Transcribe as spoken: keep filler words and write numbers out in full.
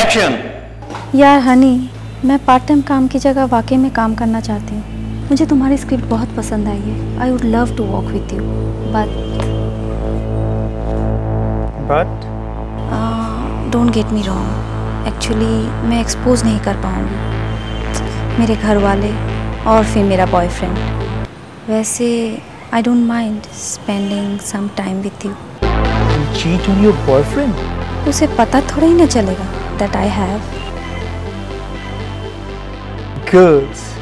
Action. यार हनी, मैं part time काम की जगह वाकई में काम करना चाहती हूँ। मुझे तुम्हारी स्क्रिप्ट बहुत पसंद आई है। I would love to work with you, but but don't get me wrong, actually मैं एक्सपोज नहीं कर पाऊँगी मेरे घर वाले और फिर मेरा बॉयफ्रेंड। वैसे I don't mind spending some time with you. Cheat on your boyfriend? उसे पता थोड़ा ही ना चलेगा दैट आई हैव। गर्ल्स